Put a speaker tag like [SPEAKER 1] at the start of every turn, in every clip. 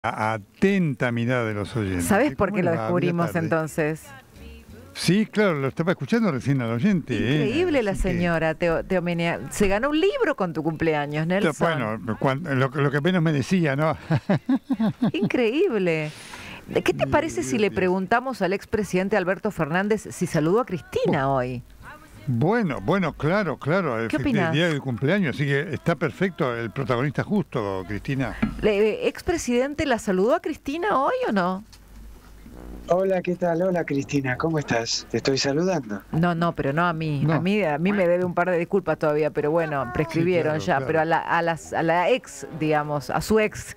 [SPEAKER 1] atenta mirada de los oyentes.
[SPEAKER 2] ¿Sabés por
[SPEAKER 1] ¿Cómo
[SPEAKER 2] qué
[SPEAKER 1] le
[SPEAKER 2] lo
[SPEAKER 1] va?
[SPEAKER 2] descubrimos
[SPEAKER 1] Buena tarde.
[SPEAKER 2] entonces?
[SPEAKER 1] Sí, claro, lo estaba escuchando recién al oyente.
[SPEAKER 2] Increíble la
[SPEAKER 1] Así que,
[SPEAKER 2] señora Teomenea. Se ganó un libro con tu cumpleaños, Nelson.
[SPEAKER 1] bueno, lo que menos me decía, ¿no?
[SPEAKER 2] Increíble. ¿Qué te parece si le
[SPEAKER 1] Dios.
[SPEAKER 2] preguntamos al expresidente Alberto Fernández si saludó a Cristina hoy?
[SPEAKER 1] Bueno, claro.
[SPEAKER 2] ¿Qué opinás?
[SPEAKER 1] El día del cumpleaños, así que está perfecto, el protagonista justo, Cristina.
[SPEAKER 2] ¿Expresidente la saludó a Cristina hoy o no?
[SPEAKER 3] Hola, ¿qué tal? Hola, Cristina, ¿cómo estás? Te estoy saludando.
[SPEAKER 2] No, pero no a mí.
[SPEAKER 1] No.
[SPEAKER 2] A mí me debe un par de disculpas todavía, pero bueno, prescribieron
[SPEAKER 1] Sí,
[SPEAKER 2] ya.
[SPEAKER 1] claro.
[SPEAKER 2] Pero a la ex, digamos, a su ex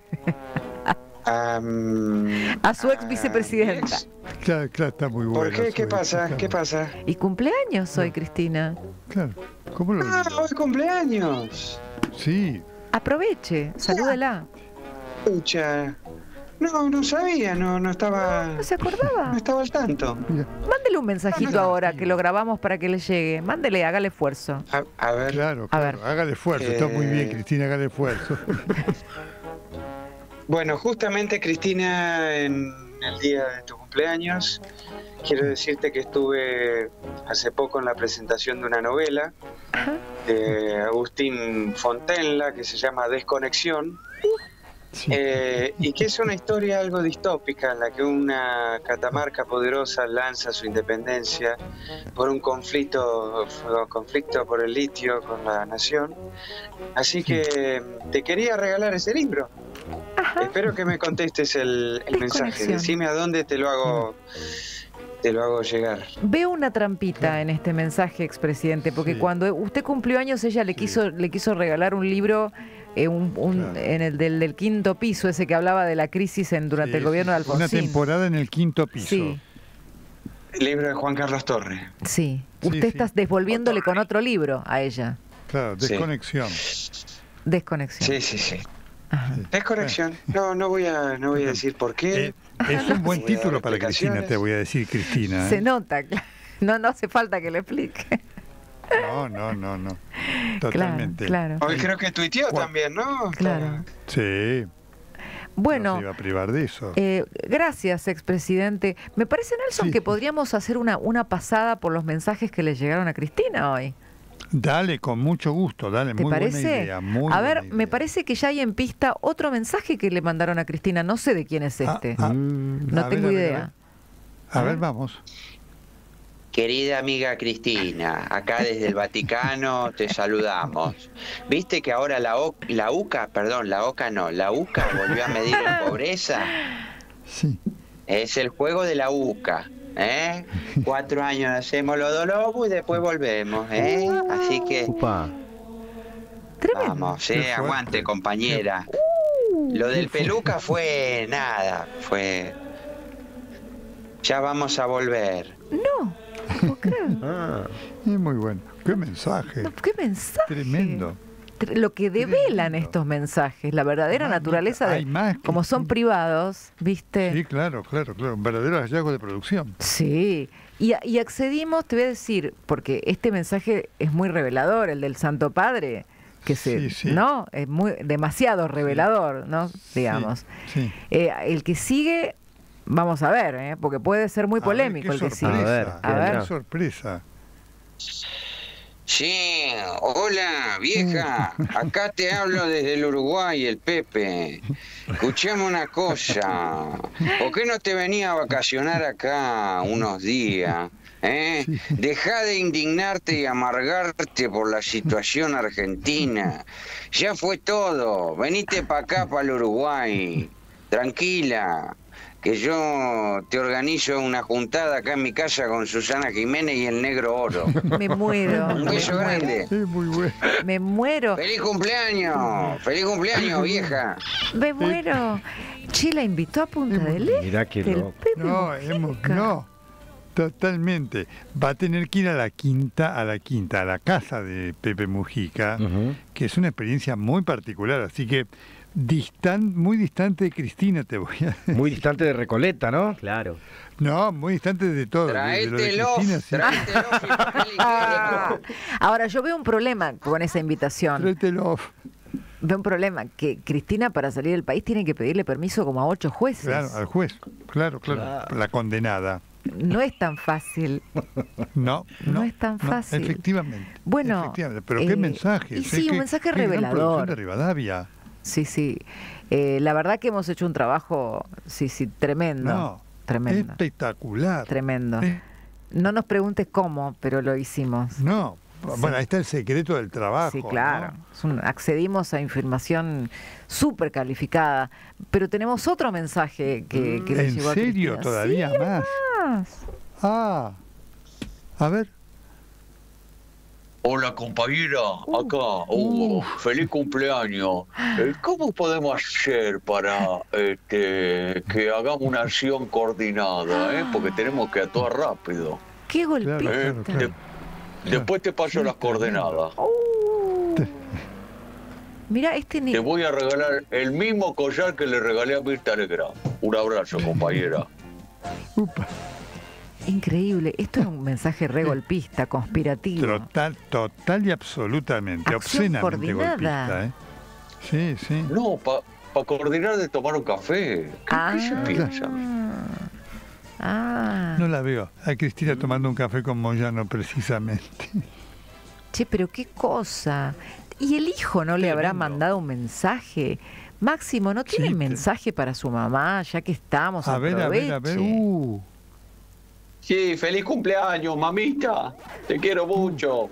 [SPEAKER 2] vicepresidenta.
[SPEAKER 1] Claro, está muy bueno.
[SPEAKER 3] ¿Por qué? ¿Qué
[SPEAKER 1] eso,
[SPEAKER 3] pasa?
[SPEAKER 1] claro.
[SPEAKER 3] ¿Qué pasa?
[SPEAKER 2] Y cumpleaños hoy, Cristina.
[SPEAKER 1] Claro, ¿cómo lo
[SPEAKER 3] ¡Ah,
[SPEAKER 1] digo?
[SPEAKER 3] hoy cumpleaños!
[SPEAKER 1] Sí,
[SPEAKER 2] Aproveche, salúdela.
[SPEAKER 3] Pucha. No sabía, no estaba...
[SPEAKER 2] ¿No se acordaba?
[SPEAKER 3] No estaba al tanto.
[SPEAKER 1] mira,
[SPEAKER 2] Mándele un mensajito ahora que lo grabamos para que le llegue. Mándele, hágale esfuerzo.
[SPEAKER 3] A ver,
[SPEAKER 1] claro,
[SPEAKER 2] A ver.
[SPEAKER 1] hágale esfuerzo, está muy bien, Cristina, hágale esfuerzo.
[SPEAKER 3] bueno, justamente, Cristina, en el día de tu cumpleaños, quiero decirte que estuve hace poco en la presentación de una novela de Agustín Fontenla que se llama Desconexión.
[SPEAKER 1] Sí.
[SPEAKER 3] Y que es una historia algo distópica en la que una catamarca poderosa lanza su independencia por un conflicto por el litio con la nación. Así que te quería regalar ese libro. Espero que me contestes el mensaje.
[SPEAKER 2] Desconexión.
[SPEAKER 3] Decime a dónde te lo hago llegar.
[SPEAKER 2] Veo una trampita en este mensaje, expresidente, porque
[SPEAKER 1] Sí.
[SPEAKER 2] cuando usted cumplió años, ella le quiso regalar un libro
[SPEAKER 1] Claro.
[SPEAKER 2] en el del quinto piso, ese que hablaba de la crisis durante
[SPEAKER 1] Sí,
[SPEAKER 2] el gobierno de
[SPEAKER 1] Una
[SPEAKER 2] Alfonsín.
[SPEAKER 1] temporada en el quinto piso.
[SPEAKER 2] Sí,
[SPEAKER 3] El libro de Juan Carlos Torres.
[SPEAKER 2] sí.
[SPEAKER 1] Sí,
[SPEAKER 2] Usted
[SPEAKER 1] sí.
[SPEAKER 2] está devolviéndole con otro libro a ella.
[SPEAKER 1] Claro,
[SPEAKER 3] Sí.
[SPEAKER 1] desconexión.
[SPEAKER 2] Desconexión.
[SPEAKER 3] Sí.
[SPEAKER 2] Ajá.
[SPEAKER 3] Desconexión. No voy a decir por qué.
[SPEAKER 1] Es un buen
[SPEAKER 3] Voy a dar
[SPEAKER 1] título para Cristina,
[SPEAKER 3] explicaciones.
[SPEAKER 1] te voy a decir, Cristina.
[SPEAKER 2] Se nota, no hace falta que le explique.
[SPEAKER 1] No. Totalmente.
[SPEAKER 2] Claro.
[SPEAKER 3] Hoy creo que tuiteó también, ¿no?
[SPEAKER 2] Claro.
[SPEAKER 1] Sí.
[SPEAKER 2] Bueno,
[SPEAKER 1] No se iba a privar de eso.
[SPEAKER 2] gracias, expresidente. Me parece, Nelson,
[SPEAKER 1] Sí.
[SPEAKER 2] que podríamos hacer una pasada por los mensajes que le llegaron a Cristina hoy.
[SPEAKER 1] Dale, con mucho gusto, dale,
[SPEAKER 2] ¿Te
[SPEAKER 1] muy
[SPEAKER 2] parece?
[SPEAKER 1] buena idea.
[SPEAKER 2] A ver, me parece que ya hay en pista otro mensaje que le mandaron a Cristina. No sé de quién es este. No
[SPEAKER 1] a
[SPEAKER 2] tengo
[SPEAKER 1] ver,
[SPEAKER 2] idea.
[SPEAKER 1] A ver, vamos.
[SPEAKER 4] Querida amiga Cristina, acá desde el Vaticano te saludamos. ¿Viste que ahora la UCA volvió a medir en pobreza?
[SPEAKER 1] Sí.
[SPEAKER 4] Es el juego de la UCA, ¿eh? 4 años hacemos los dos lobos y después volvemos, ¿eh? Así que
[SPEAKER 2] Tremendo.
[SPEAKER 4] vamos,
[SPEAKER 1] Qué fuerte.
[SPEAKER 4] aguante compañera. Lo del peluca fue nada, ya vamos a volver.
[SPEAKER 2] No, ¿puedo creer?
[SPEAKER 1] Es muy bueno. Qué mensaje.
[SPEAKER 2] No, ¿qué mensaje?
[SPEAKER 1] Tremendo.
[SPEAKER 2] Lo que develan
[SPEAKER 1] Tremendo.
[SPEAKER 2] estos mensajes, la verdadera
[SPEAKER 1] Más,
[SPEAKER 2] naturaleza
[SPEAKER 1] hay
[SPEAKER 2] de
[SPEAKER 1] más,
[SPEAKER 2] como son
[SPEAKER 1] Cristina.
[SPEAKER 2] privados, ¿viste?
[SPEAKER 1] Sí, claro. Un verdadero hallazgo de producción.
[SPEAKER 2] Sí, y accedimos, te voy a decir, porque este mensaje es muy revelador, el del Santo Padre, que
[SPEAKER 1] Sí.
[SPEAKER 2] ¿no? Es demasiado revelador, ¿no? Digamos.
[SPEAKER 1] Sí.
[SPEAKER 2] El que sigue, vamos a ver, porque puede ser muy polémico
[SPEAKER 1] A
[SPEAKER 2] el
[SPEAKER 1] ver,
[SPEAKER 2] que
[SPEAKER 1] qué
[SPEAKER 2] sigue.
[SPEAKER 1] sorpresa.
[SPEAKER 2] A ver.
[SPEAKER 1] Qué sorpresa.
[SPEAKER 4] Sí, hola vieja, acá te hablo desde el Uruguay, el Pepe. Escuchame una cosa, ¿por qué no te venía a vacacionar acá unos días? Dejá de indignarte y amargarte por la situación argentina. Ya fue todo, venite para acá, para el Uruguay. Tranquila, que yo te organizo una juntada acá en mi casa con Susana Jiménez y el Negro Oro.
[SPEAKER 2] Me muero.
[SPEAKER 4] Un beso grande.
[SPEAKER 1] Es muy bueno.
[SPEAKER 2] Me muero.
[SPEAKER 4] ¡Feliz cumpleaños, vieja!
[SPEAKER 2] Me muero. Che, la invitó a Punta del Este.
[SPEAKER 5] Mirá qué
[SPEAKER 2] el
[SPEAKER 5] loco.
[SPEAKER 2] Pepe
[SPEAKER 1] No,
[SPEAKER 2] Mujica.
[SPEAKER 1] no. Totalmente. Va a tener que ir a la casa de Pepe Mujica, que es una experiencia muy particular, así que muy distante de Cristina, te voy a decir.
[SPEAKER 5] Muy distante de Recoleta, ¿no?
[SPEAKER 6] Claro.
[SPEAKER 1] No, muy distante de todo. De lo de
[SPEAKER 4] Tráetelo,
[SPEAKER 1] Cristina, sí.
[SPEAKER 4] tráetelo, y papel higiénico.
[SPEAKER 2] Ahora, yo veo un problema con esa invitación.
[SPEAKER 1] Tráetelo.
[SPEAKER 2] ve un problema, que Cristina para salir del país tiene que pedirle permiso como a 8 jueces.
[SPEAKER 1] Claro, al juez. Claro, la condenada.
[SPEAKER 2] No es tan fácil.
[SPEAKER 1] No
[SPEAKER 2] es tan fácil.
[SPEAKER 1] Efectivamente.
[SPEAKER 2] Bueno,
[SPEAKER 1] pero qué mensaje.
[SPEAKER 2] Y sí, un mensaje revelador.
[SPEAKER 1] De Rivadavia.
[SPEAKER 2] Sí. La verdad que hemos hecho un trabajo, tremendo. Tremendo.
[SPEAKER 1] Espectacular.
[SPEAKER 2] Tremendo. No nos preguntes cómo, pero lo hicimos.
[SPEAKER 1] No.
[SPEAKER 2] Sí.
[SPEAKER 1] Bueno, ahí está el secreto del trabajo.
[SPEAKER 2] Sí, claro.
[SPEAKER 1] ¿no?
[SPEAKER 2] Accedimos a información súper calificada, pero tenemos otro mensaje que le llegó a Cristina.
[SPEAKER 1] ¿En serio? ¿Todavía
[SPEAKER 2] sí,
[SPEAKER 1] más? A ver.
[SPEAKER 5] Hola compañera, acá, feliz cumpleaños. ¿Cómo podemos hacer para que hagamos una acción coordinada? Porque tenemos que actuar rápido.
[SPEAKER 2] ¡Qué golpista!
[SPEAKER 1] Claro.
[SPEAKER 5] Después te paso las coordenadas.
[SPEAKER 2] Mira,
[SPEAKER 5] Te voy a regalar el mismo collar que le regalé a Mirta Legrand. Un abrazo, compañera.
[SPEAKER 1] Upa.
[SPEAKER 2] Increíble. Esto es un mensaje re golpista, conspirativo.
[SPEAKER 1] Total y absolutamente.
[SPEAKER 2] Acción
[SPEAKER 1] obscenamente
[SPEAKER 2] coordinada.
[SPEAKER 1] golpista. Sí.
[SPEAKER 5] No, para coordinar de tomar un café. ¿Qué se piensa?
[SPEAKER 1] No la veo. A Cristina tomando un café con Moyano, precisamente.
[SPEAKER 2] Che, pero qué cosa. ¿Y el hijo no le habrá mandado un mensaje? Máximo, ¿no tiene mensaje para su mamá? Ya que estamos,
[SPEAKER 1] a ver.
[SPEAKER 5] Sí, feliz cumpleaños, mamita. Te quiero mucho.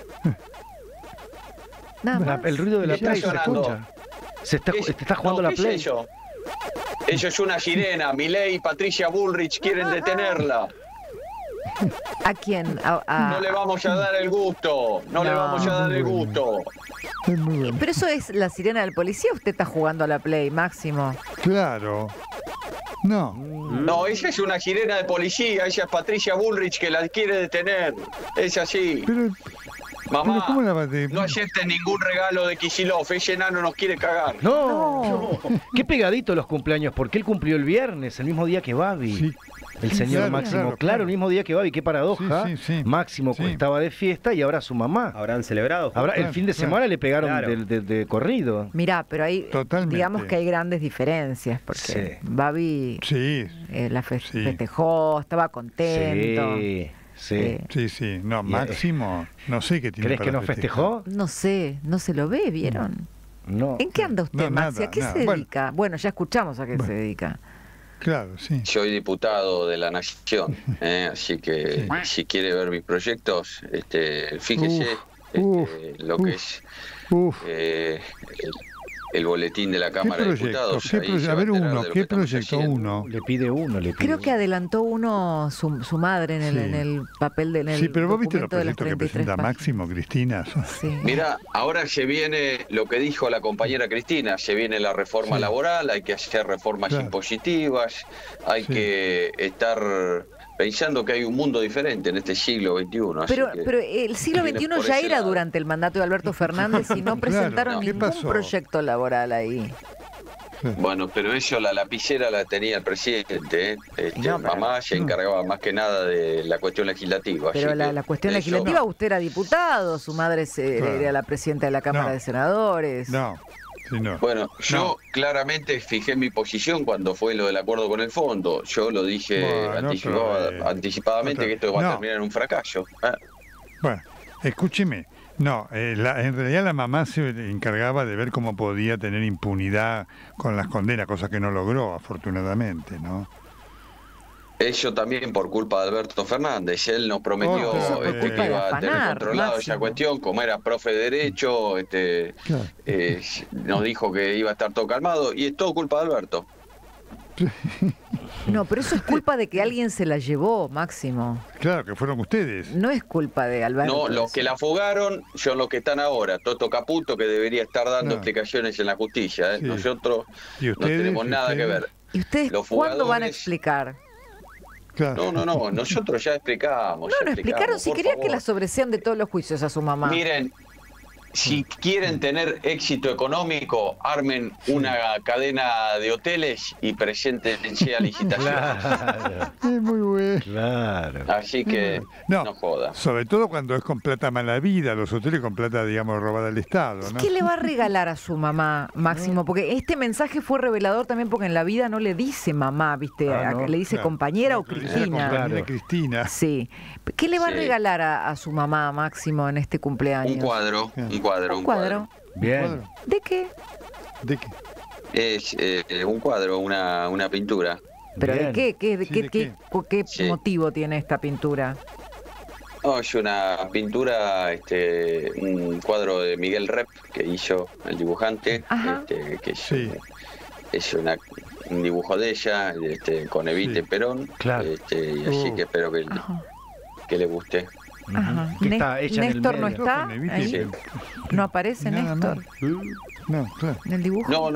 [SPEAKER 6] El ruido de la play se escucha. Se está jugando la play.
[SPEAKER 5] Eso es una sirena. Milei y Patricia Bullrich quieren detenerla.
[SPEAKER 2] ¿A quién?
[SPEAKER 5] No le vamos a dar el gusto. No le vamos a dar el gusto.
[SPEAKER 2] Pero eso es la sirena del policía. ¿Usted está jugando a la play, Máximo?
[SPEAKER 1] Claro.
[SPEAKER 5] No, ella es una sirena de policía. Ella es Patricia Bullrich que la quiere detener. Es así. Mamá,
[SPEAKER 1] ¿cómo la va a detener?
[SPEAKER 5] no acepten ningún regalo de Kicillof. Ese enano nos quiere cagar.
[SPEAKER 6] No. Qué pegadito los cumpleaños, porque él cumplió el viernes, el mismo día que Babi. Sí. El señor Máximo, claro, el mismo día que Babi, qué paradoja.
[SPEAKER 1] Sí.
[SPEAKER 6] Máximo estaba de fiesta y ahora su mamá.
[SPEAKER 7] Habrán celebrado.
[SPEAKER 6] El fin de semana le pegaron de corrido.
[SPEAKER 2] Mirá, pero hay, digamos que hay grandes diferencias, porque Babi la festejó, estaba contento.
[SPEAKER 1] Sí. No, Máximo, no sé qué tiene.
[SPEAKER 6] ¿Crees que no festejó?
[SPEAKER 2] No sé, no se lo ve, ¿vieron?
[SPEAKER 6] No.
[SPEAKER 2] ¿En qué anda usted, Maxi? ¿A qué se dedica? Bueno, ya escuchamos a qué se dedica.
[SPEAKER 1] Claro, sí.
[SPEAKER 4] Soy diputado de la Nación, así que si quiere ver mis proyectos, fíjese lo que es el boletín de la Cámara de Diputados.
[SPEAKER 1] ¿Qué proyecto uno?
[SPEAKER 6] Le pide uno.
[SPEAKER 2] Creo que adelantó uno su madre en el papel de...
[SPEAKER 1] Sí, pero vos viste los proyectos que presenta Máximo, Cristina.
[SPEAKER 2] Sí.
[SPEAKER 4] Mira, ahora se viene lo que dijo la compañera Cristina, se viene la reforma laboral, hay que hacer reformas impositivas, hay que estar pensando que hay un mundo diferente en este siglo XXI.
[SPEAKER 2] Pero el siglo XXI ya era durante el mandato de Alberto Fernández y no presentaron ningún proyecto laboral ahí.
[SPEAKER 4] Bueno, pero eso la lapicera la tenía el presidente. Mamá se encargaba más que nada de la cuestión legislativa.
[SPEAKER 2] Pero la cuestión legislativa, usted era diputado, su madre era la presidenta de la Cámara de Senadores.
[SPEAKER 4] Bueno, yo claramente fijé mi posición cuando fue lo del acuerdo con el fondo. Yo lo dije anticipadamente que esto va a terminar en un fracaso.
[SPEAKER 1] Bueno, escúcheme. No, en realidad la mamá se encargaba de ver cómo podía tener impunidad con las condenas, cosa que no logró, afortunadamente, ¿no?
[SPEAKER 4] Eso también por culpa de Alberto Fernández. Él nos prometió que iba a tener controlado esa cuestión, como era profe de Derecho, nos dijo que iba a estar todo calmado, y es todo culpa de Alberto.
[SPEAKER 2] No, pero eso es culpa de que alguien se la llevó, Máximo.
[SPEAKER 1] Claro, que fueron ustedes.
[SPEAKER 2] No es culpa de Alberto.
[SPEAKER 4] No, los que la fugaron son los que están ahora. Toto Caputo, que debería estar dando explicaciones en la justicia. Nosotros no tenemos nada que ver.
[SPEAKER 2] ¿Y ustedes cuándo van a explicar?
[SPEAKER 4] Claro. No, nosotros ya explicamos.
[SPEAKER 2] No explicaron. Si querían que la sobresean de todos los juicios a su mamá.
[SPEAKER 4] Miren,
[SPEAKER 5] si quieren tener éxito económico, armen una cadena de hoteles y preséntense a licitación.
[SPEAKER 6] Claro.
[SPEAKER 1] Es muy bueno.
[SPEAKER 6] Claro.
[SPEAKER 5] Así que no joda.
[SPEAKER 1] Sobre todo cuando es con plata mala vida, los hoteles con plata, digamos, robada del Estado, ¿no?
[SPEAKER 2] ¿Qué le va a regalar a su mamá, Máximo? Porque este mensaje fue revelador también porque en la vida no le dice mamá, ¿viste?
[SPEAKER 6] No,
[SPEAKER 2] Le dice compañera o
[SPEAKER 1] Le dice
[SPEAKER 2] Cristina.
[SPEAKER 1] compañera Cristina.
[SPEAKER 2] Sí. ¿Qué le va a
[SPEAKER 5] Sí.
[SPEAKER 2] regalar a su mamá, Máximo, en este cumpleaños?
[SPEAKER 5] Un cuadro.
[SPEAKER 2] Un cuadro.
[SPEAKER 6] Bien.
[SPEAKER 2] ¿De qué?
[SPEAKER 1] ¿De qué?
[SPEAKER 5] Es un cuadro, una pintura.
[SPEAKER 2] ¿Pero
[SPEAKER 6] Bien.
[SPEAKER 2] de qué?
[SPEAKER 1] Sí, ¿de qué?
[SPEAKER 2] ¿Qué
[SPEAKER 5] Sí.
[SPEAKER 2] motivo tiene esta pintura?
[SPEAKER 5] No, es una pintura, un cuadro de Miguel Rep que hizo el dibujante,
[SPEAKER 2] Ajá.
[SPEAKER 5] que es,
[SPEAKER 1] Sí.
[SPEAKER 5] es un dibujo de ella, con Evite
[SPEAKER 1] Sí.
[SPEAKER 5] Perón,
[SPEAKER 6] Claro.
[SPEAKER 5] y así que espero
[SPEAKER 2] Ajá.
[SPEAKER 5] que le guste.
[SPEAKER 2] Ajá.
[SPEAKER 6] Que está hecha en el
[SPEAKER 2] Néstor no
[SPEAKER 6] medio.
[SPEAKER 2] está
[SPEAKER 1] Con Evite
[SPEAKER 2] ahí.
[SPEAKER 5] Sí.
[SPEAKER 2] No aparece
[SPEAKER 1] Nada
[SPEAKER 2] Néstor
[SPEAKER 1] más. No, claro.
[SPEAKER 2] en el dibujo.
[SPEAKER 5] No.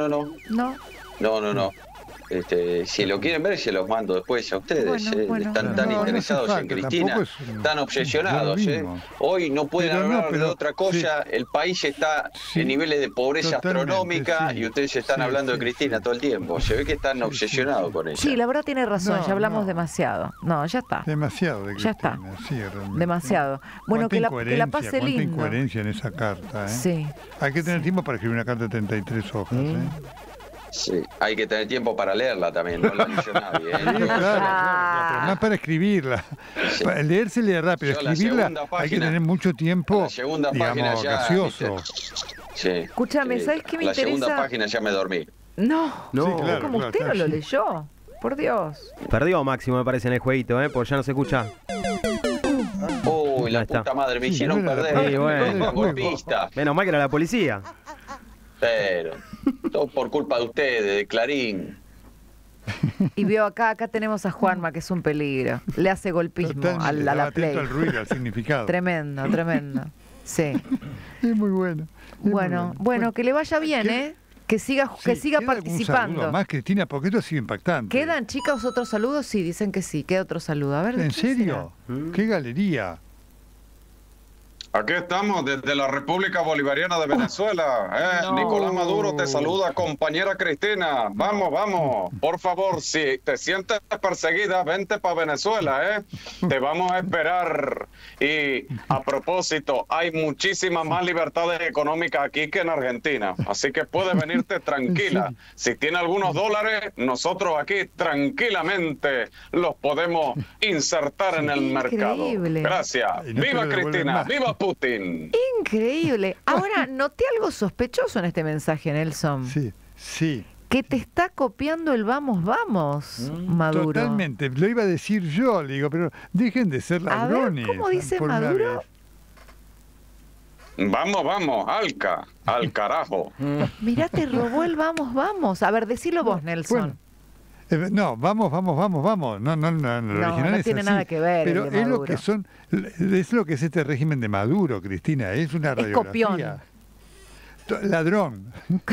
[SPEAKER 2] No.
[SPEAKER 5] Si lo quieren ver, se los mando después a ustedes.
[SPEAKER 2] Bueno.
[SPEAKER 5] Están tan
[SPEAKER 1] No, no hace
[SPEAKER 5] interesados en
[SPEAKER 1] falta,
[SPEAKER 5] Cristina,
[SPEAKER 1] tampoco es un-
[SPEAKER 5] tan obsesionados.
[SPEAKER 1] es lo mismo.
[SPEAKER 5] Hoy no pueden
[SPEAKER 1] Pero no,
[SPEAKER 5] hablar de
[SPEAKER 1] pero-
[SPEAKER 5] otra cosa. El país está
[SPEAKER 1] Sí,
[SPEAKER 5] en niveles de pobreza
[SPEAKER 1] totalmente,
[SPEAKER 5] astronómica
[SPEAKER 1] sí.
[SPEAKER 5] y ustedes están
[SPEAKER 1] Sí,
[SPEAKER 5] hablando de
[SPEAKER 1] sí,
[SPEAKER 5] Cristina
[SPEAKER 1] sí.
[SPEAKER 5] todo el tiempo. Se ve que están obsesionados con ella.
[SPEAKER 2] Sí, la verdad tiene razón,
[SPEAKER 1] No,
[SPEAKER 2] ya hablamos
[SPEAKER 1] no.
[SPEAKER 2] demasiado. No, ya está.
[SPEAKER 1] Demasiado de
[SPEAKER 2] Ya
[SPEAKER 1] Cristina.
[SPEAKER 2] está.
[SPEAKER 1] Sí, realmente.
[SPEAKER 2] Demasiado. Bueno,
[SPEAKER 1] Cuánta
[SPEAKER 2] que la pase
[SPEAKER 1] cuánta
[SPEAKER 2] lindo.
[SPEAKER 1] incoherencia en esa carta, ¿eh?
[SPEAKER 2] Sí.
[SPEAKER 1] Hay que tener tiempo para escribir una carta de 33 hojas, ¿eh?
[SPEAKER 5] Sí, hay que tener tiempo para leerla también, no la leyó nadie. ¿eh?
[SPEAKER 1] Sí,
[SPEAKER 5] Yo-
[SPEAKER 1] claro, pero más para escribirla.
[SPEAKER 5] Sí.
[SPEAKER 1] Para leerse lee rápido,
[SPEAKER 5] Yo la
[SPEAKER 1] escribirla
[SPEAKER 5] segunda
[SPEAKER 1] hay que
[SPEAKER 5] página-
[SPEAKER 1] tener mucho tiempo,
[SPEAKER 5] la segunda página
[SPEAKER 1] digamos,
[SPEAKER 5] ya,
[SPEAKER 1] gaseoso.
[SPEAKER 5] Sí.
[SPEAKER 2] Escúchame, ¿sabes qué me
[SPEAKER 5] La segunda
[SPEAKER 2] interesa?
[SPEAKER 5] página ya me dormí.
[SPEAKER 2] No,
[SPEAKER 6] No.
[SPEAKER 1] Sí, claro.
[SPEAKER 2] como usted no lo leyó. Por Dios.
[SPEAKER 7] Perdió Máximo, me parece, en el jueguito, porque ya no se escucha.
[SPEAKER 5] Uy, la
[SPEAKER 7] Ahí está.
[SPEAKER 5] puta madre, me
[SPEAKER 1] Sí,
[SPEAKER 5] hicieron
[SPEAKER 1] no era la
[SPEAKER 5] perder.
[SPEAKER 7] Sí, bueno.
[SPEAKER 5] Los golpistas.
[SPEAKER 7] Menos mal que era la policía.
[SPEAKER 5] Pero, todo por culpa de ustedes, de Clarín.
[SPEAKER 2] Y vio acá tenemos a Juanma, que es un peligro. Le hace golpismo
[SPEAKER 1] Totalmente,
[SPEAKER 2] a la
[SPEAKER 1] estaba
[SPEAKER 2] Play.
[SPEAKER 1] atento al ruido, al significado.
[SPEAKER 2] Tremendo. Sí.
[SPEAKER 1] Es muy bueno. es muy
[SPEAKER 2] Bueno, que le vaya bien,
[SPEAKER 1] ¿Qué-
[SPEAKER 2] ¿eh? Que siga
[SPEAKER 1] Sí, ¿queda algún
[SPEAKER 2] participando.
[SPEAKER 1] saludo más, Cristina? Porque esto ha sido impactante.
[SPEAKER 2] ¿Quedan, chicas, otros saludos? Sí, dicen que sí. Queda otro saludo. A ver, ¿de
[SPEAKER 1] ¿En
[SPEAKER 2] quién
[SPEAKER 1] serio? ¿Qué galería?
[SPEAKER 8] Aquí estamos desde la República Bolivariana de Venezuela.
[SPEAKER 2] No.
[SPEAKER 8] Nicolás Maduro te saluda, compañera Cristina. Vamos. Por favor, si te sientes perseguida, vente para Venezuela, Te vamos a esperar. Y a propósito, hay muchísimas más libertades económicas aquí que en Argentina. Así que puedes venirte tranquila. Si tiene algunos dólares, nosotros aquí tranquilamente los podemos insertar en el mercado.
[SPEAKER 2] Increíble.
[SPEAKER 8] Gracias.
[SPEAKER 1] Y no te
[SPEAKER 8] ¡Viva
[SPEAKER 1] lo devuelven
[SPEAKER 8] Cristina!
[SPEAKER 1] más.
[SPEAKER 8] ¡Viva Putin!
[SPEAKER 2] Increíble. Ahora, noté algo sospechoso en este mensaje, Nelson.
[SPEAKER 1] Sí.
[SPEAKER 2] Que te está copiando el vamos, Maduro.
[SPEAKER 1] Totalmente. Lo iba a decir yo, le digo, pero dejen de ser
[SPEAKER 2] A ver,
[SPEAKER 1] ladrones.
[SPEAKER 2] ¿cómo dice
[SPEAKER 1] por una
[SPEAKER 2] Maduro?
[SPEAKER 1] vez.
[SPEAKER 8] Vamos, Alca, al carajo.
[SPEAKER 2] Mirá, te robó el vamos. A ver, decilo vos, Nelson.
[SPEAKER 1] Bueno, no, vamos. No, el original
[SPEAKER 2] no
[SPEAKER 1] es
[SPEAKER 2] tiene
[SPEAKER 1] así.
[SPEAKER 2] nada que ver
[SPEAKER 1] Pero
[SPEAKER 2] el de
[SPEAKER 1] es lo
[SPEAKER 2] Maduro.
[SPEAKER 1] que son, es lo que es este régimen de Maduro, Cristina. Es una
[SPEAKER 2] Es
[SPEAKER 1] radiografía.
[SPEAKER 2] copión.
[SPEAKER 1] Ladrón.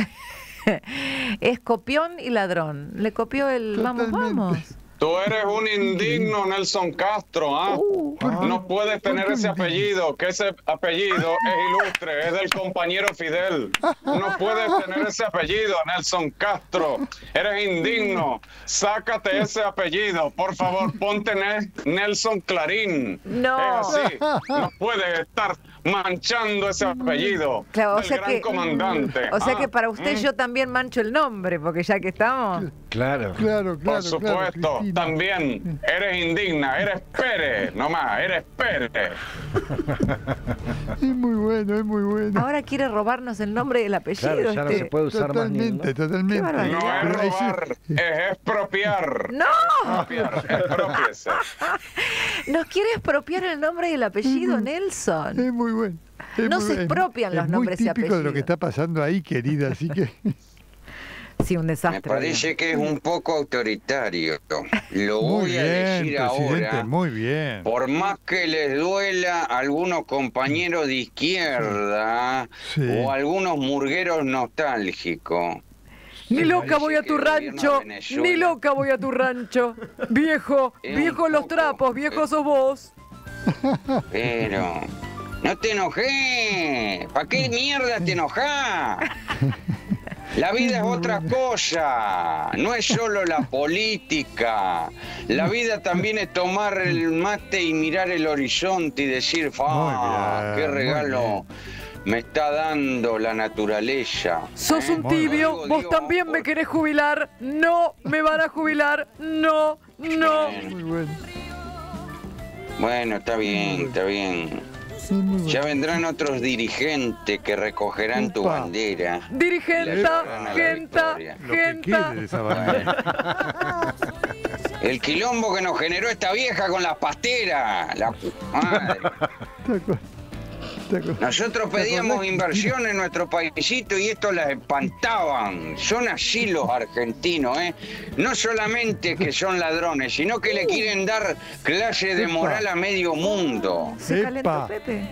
[SPEAKER 2] Es copión y ladrón. Le copió el
[SPEAKER 1] Totalmente.
[SPEAKER 2] vamos.
[SPEAKER 8] Tú eres un indigno, Nelson Castro, ¿ah? No puedes tener ese apellido, que ese apellido es ilustre, es del compañero Fidel. No puedes tener ese apellido, Nelson Castro. Eres indigno. Sácate ese apellido, por favor, ponte Nelson Clarín.
[SPEAKER 2] No.
[SPEAKER 8] Es así. No puedes estar manchando ese apellido
[SPEAKER 2] Claro,
[SPEAKER 8] del gran comandante.
[SPEAKER 2] O sea
[SPEAKER 8] Ah,
[SPEAKER 2] que para usted yo también mancho el nombre, porque ya que estamos.
[SPEAKER 6] Claro.
[SPEAKER 1] Claro.
[SPEAKER 8] Por supuesto,
[SPEAKER 1] Cristina.
[SPEAKER 8] también eres indigna, eres Pérez, nomás, eres Pérez.
[SPEAKER 1] Es muy bueno.
[SPEAKER 2] Ahora quiere robarnos el nombre y el apellido.
[SPEAKER 6] Claro, ya no se puede usar más ni
[SPEAKER 1] Totalmente.
[SPEAKER 2] Qué barbaridad.
[SPEAKER 8] No es
[SPEAKER 1] Pero ahí sí-
[SPEAKER 8] robar, es expropiar.
[SPEAKER 2] ¡No!
[SPEAKER 8] Expropiese.
[SPEAKER 2] Nos quiere expropiar el nombre y el apellido, Nelson.
[SPEAKER 1] Es muy bueno. Es
[SPEAKER 2] No
[SPEAKER 1] muy
[SPEAKER 2] se
[SPEAKER 1] bueno.
[SPEAKER 2] expropian los nombres y
[SPEAKER 1] Es muy típico de lo que
[SPEAKER 2] apellidos.
[SPEAKER 1] está pasando ahí, querida, así que...
[SPEAKER 2] Sí, un
[SPEAKER 5] Me
[SPEAKER 2] desastre.
[SPEAKER 5] parece que es un poco autoritario. Lo
[SPEAKER 1] Muy
[SPEAKER 5] voy a
[SPEAKER 1] bien,
[SPEAKER 5] decir
[SPEAKER 1] presidente,
[SPEAKER 5] ahora.
[SPEAKER 1] muy bien.
[SPEAKER 5] Por más que les duela a algunos compañeros de izquierda
[SPEAKER 1] Sí.
[SPEAKER 5] o a algunos murgueros nostálgicos.
[SPEAKER 2] Ni
[SPEAKER 5] Me
[SPEAKER 2] loca
[SPEAKER 5] parece
[SPEAKER 2] voy a
[SPEAKER 5] que
[SPEAKER 2] tu
[SPEAKER 5] el gobierno
[SPEAKER 2] rancho,
[SPEAKER 5] de Venezuela
[SPEAKER 2] ni loca voy a tu rancho. Viejo,
[SPEAKER 5] Es
[SPEAKER 2] viejo
[SPEAKER 5] un
[SPEAKER 2] los
[SPEAKER 5] poco-
[SPEAKER 2] trapos, viejo sos vos.
[SPEAKER 5] Pero
[SPEAKER 4] No te enojes. ¿Para qué mierda te enojás? La vida es otra cosa, no es solo la política. La vida también es tomar el mate y mirar el horizonte y decir, qué regalo me está dando la naturaleza.
[SPEAKER 2] Sos un tibio, vos
[SPEAKER 4] digo,
[SPEAKER 2] también me querés jubilar. No, me van a jubilar. No, no.
[SPEAKER 1] Muy bueno.
[SPEAKER 4] Bueno, está bien, está bien. Ya vendrán otros dirigentes que recogerán tu bandera.
[SPEAKER 2] Dirigenta, genta,
[SPEAKER 1] Lo que quede de esa bandera.
[SPEAKER 4] El quilombo que nos generó esta vieja con las pasteras. La madre. Nosotros pedíamos inversión en nuestro paisito y esto las espantaban. Son así los argentinos, ¿eh? No solamente que son ladrones, sino que le quieren dar clase de moral a medio mundo.
[SPEAKER 2] Se calentó Pepe.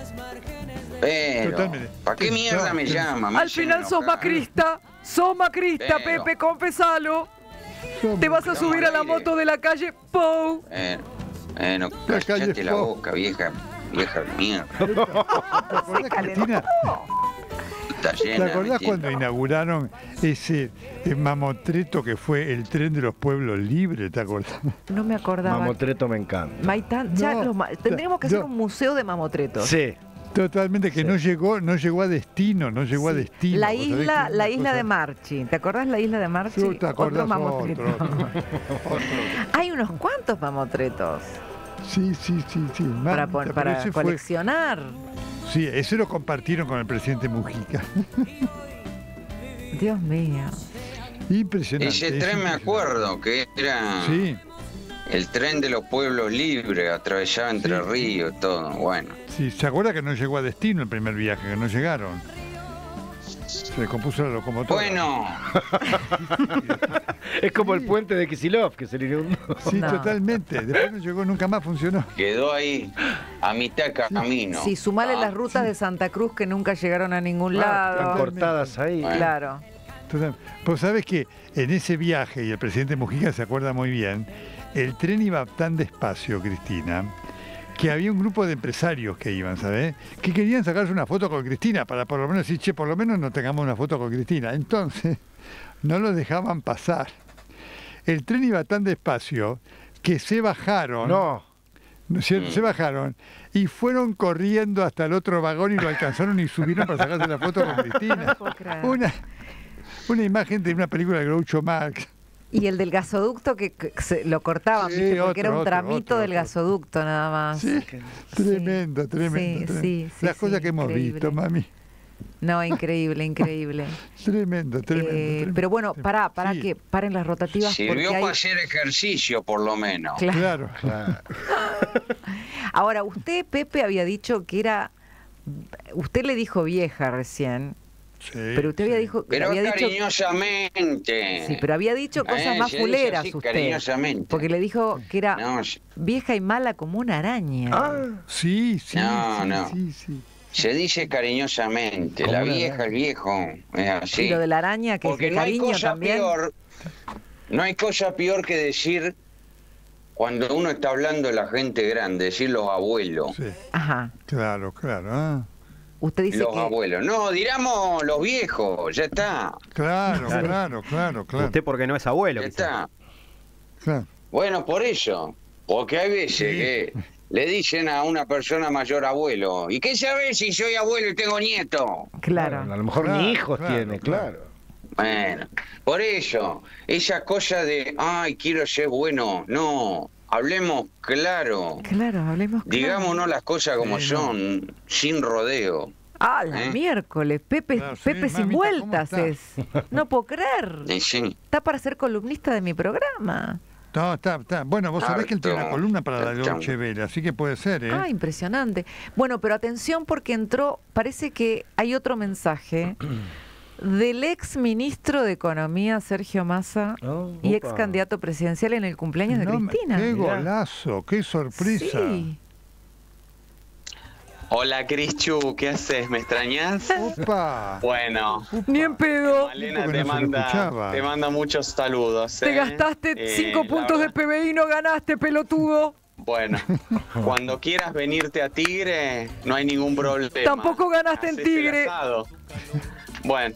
[SPEAKER 4] Pero, ¿para qué mierda me llaman?
[SPEAKER 2] Al final sos macrista. Sos macrista,
[SPEAKER 4] Pero.
[SPEAKER 2] Pepe, confesalo. Te vas a subir a la moto de la calle Pou.
[SPEAKER 4] Bueno, cállate la boca, vieja mierda.
[SPEAKER 2] Se calentó.
[SPEAKER 1] ¿Te acordás cuando inauguraron ese mamotreto que fue el tren de los pueblos libres? ¿Te acordás?
[SPEAKER 2] No me acordaba.
[SPEAKER 6] Mamotreto me encanta.
[SPEAKER 2] Maitán, tendríamos que hacer un museo de mamotretos.
[SPEAKER 6] Sí.
[SPEAKER 1] Totalmente, que no llegó a destino, a destino.
[SPEAKER 2] La isla de Marchi. ¿Te acordás la isla de Marchi?
[SPEAKER 1] Sí, ¿te acordás?
[SPEAKER 2] Otro mamotreto.
[SPEAKER 1] Otro.
[SPEAKER 2] Hay unos cuantos mamotretos
[SPEAKER 1] Sí.
[SPEAKER 2] para
[SPEAKER 1] Pero ese
[SPEAKER 2] coleccionar.
[SPEAKER 1] Sí, ese lo compartieron con el presidente Mujica.
[SPEAKER 2] Dios mío.
[SPEAKER 1] Impresionante.
[SPEAKER 4] Ese tren me acuerdo que era el tren de los pueblos libres, atravesaba entre ríos, todo, bueno.
[SPEAKER 1] Sí, ¿se acuerda que no llegó a destino el primer viaje? Que no llegaron. Se descompuso la locomotora.
[SPEAKER 4] Bueno.
[SPEAKER 6] Es como el puente de Kicillof, que se le inundó.
[SPEAKER 1] Sí, totalmente. Después no llegó, nunca más funcionó.
[SPEAKER 4] Quedó ahí a mitad camino.
[SPEAKER 2] Sí, sumale las rutas de Santa Cruz que nunca llegaron a ningún lado.
[SPEAKER 6] Están cortadas ahí.
[SPEAKER 4] Bueno.
[SPEAKER 2] Claro.
[SPEAKER 1] Pues sabes que en ese viaje, y el presidente Mujica se acuerda muy bien, el tren iba tan despacio, Cristina, que había un grupo de empresarios que iban, ¿sabes? Que querían sacarse una foto con Cristina para por lo menos decir, por lo menos no tengamos una foto con Cristina. Entonces, no lo dejaban pasar. El tren iba tan despacio que se bajaron.
[SPEAKER 6] No.
[SPEAKER 1] ¿No es cierto? Se bajaron y fueron corriendo hasta el otro vagón y lo alcanzaron y subieron para sacarse la foto con Cristina. Una imagen de una película de Groucho Marx.
[SPEAKER 2] Y el del gasoducto que lo cortaban,
[SPEAKER 1] Sí,
[SPEAKER 2] ¿viste? Porque era un
[SPEAKER 1] otro,
[SPEAKER 2] tramito del gasoducto nada más.
[SPEAKER 1] Sí, tremendo.
[SPEAKER 2] Sí,
[SPEAKER 1] Las cosas que hemos
[SPEAKER 2] increíble.
[SPEAKER 1] visto, mami.
[SPEAKER 2] No, increíble.
[SPEAKER 1] Tremendo.
[SPEAKER 2] Pero bueno, para
[SPEAKER 1] Sí.
[SPEAKER 2] que paren las rotativas.
[SPEAKER 4] Sirvió
[SPEAKER 2] porque hay...
[SPEAKER 4] para hacer ejercicio, por lo menos.
[SPEAKER 2] Claro.
[SPEAKER 1] Claro.
[SPEAKER 2] Ahora, usted, Pepe, había dicho que era... Usted le dijo vieja recién,
[SPEAKER 1] Sí,
[SPEAKER 2] pero usted había dicho...
[SPEAKER 4] Pero
[SPEAKER 2] había dicho...
[SPEAKER 4] cariñosamente.
[SPEAKER 2] Sí, pero había dicho cosas más
[SPEAKER 4] se dice
[SPEAKER 2] fuleras
[SPEAKER 4] así,
[SPEAKER 2] usted.
[SPEAKER 4] cariñosamente.
[SPEAKER 2] Porque le dijo que era
[SPEAKER 4] No,
[SPEAKER 2] vieja y mala como una araña.
[SPEAKER 1] Sí.
[SPEAKER 4] No. Se dice cariñosamente. La vieja, el viejo, es así.
[SPEAKER 2] Y lo de la araña, que
[SPEAKER 4] Porque
[SPEAKER 2] es de
[SPEAKER 4] no hay
[SPEAKER 2] cariño
[SPEAKER 4] cosa
[SPEAKER 2] también.
[SPEAKER 4] peor. No hay cosa peor que decir cuando uno está hablando de la gente grande, decir los abuelos.
[SPEAKER 1] Sí.
[SPEAKER 2] Ajá.
[SPEAKER 1] Claro. Ah.
[SPEAKER 2] Usted dice
[SPEAKER 4] Los
[SPEAKER 2] que...
[SPEAKER 4] abuelos. No, diramos los viejos, ya está.
[SPEAKER 1] Claro.
[SPEAKER 7] Usted porque no es abuelo.
[SPEAKER 4] Ya
[SPEAKER 7] quizá.
[SPEAKER 4] está.
[SPEAKER 1] Claro.
[SPEAKER 4] Bueno, por eso. Porque hay veces que le dicen a una persona mayor abuelo. ¿Y qué sabes si soy abuelo y tengo nieto?
[SPEAKER 2] Claro.
[SPEAKER 6] A lo mejor
[SPEAKER 1] Claro,
[SPEAKER 6] ni hijos
[SPEAKER 1] claro,
[SPEAKER 6] tiene, claro.
[SPEAKER 4] Bueno, por eso, esa cosa de, ay, quiero ser bueno. No, hablemos claro.
[SPEAKER 2] Claro, hablemos claro.
[SPEAKER 4] Digámonos las cosas como son, sin rodeo.
[SPEAKER 2] Ah, la miércoles. Pepe,
[SPEAKER 1] Claro, sí,
[SPEAKER 2] Pepe sin
[SPEAKER 1] mamita,
[SPEAKER 2] vueltas
[SPEAKER 1] ¿cómo
[SPEAKER 2] es. No puedo creer.
[SPEAKER 4] Sí.
[SPEAKER 2] Está para ser columnista de mi programa.
[SPEAKER 1] No, está. Bueno, vos sabés que él tiene una
[SPEAKER 4] Harto,
[SPEAKER 1] columna para la
[SPEAKER 4] harto.
[SPEAKER 1] Deutsche Welle, así que puede ser, ¿eh?
[SPEAKER 2] Ah, impresionante. Bueno, pero atención porque entró, parece que hay otro mensaje del ex ministro de Economía, Sergio Massa, y ex candidato presidencial en el cumpleaños de Cristina.
[SPEAKER 1] ¡Qué
[SPEAKER 2] Mirá.
[SPEAKER 1] golazo! ¡Qué sorpresa!
[SPEAKER 2] Sí.
[SPEAKER 9] Hola Cristian, ¿qué haces? ¿Me extrañas?
[SPEAKER 1] ¡Opa!
[SPEAKER 9] Bueno,
[SPEAKER 2] Ni en pedo.
[SPEAKER 9] Malena
[SPEAKER 1] Porque no se lo escuchaba.
[SPEAKER 9] te manda muchos saludos.
[SPEAKER 2] Te gastaste 5 puntos de PBI y no ganaste, pelotudo.
[SPEAKER 9] Bueno, cuando quieras venirte a Tigre, no hay ningún problema.
[SPEAKER 2] Tampoco ganaste en Tigre.
[SPEAKER 9] Bueno,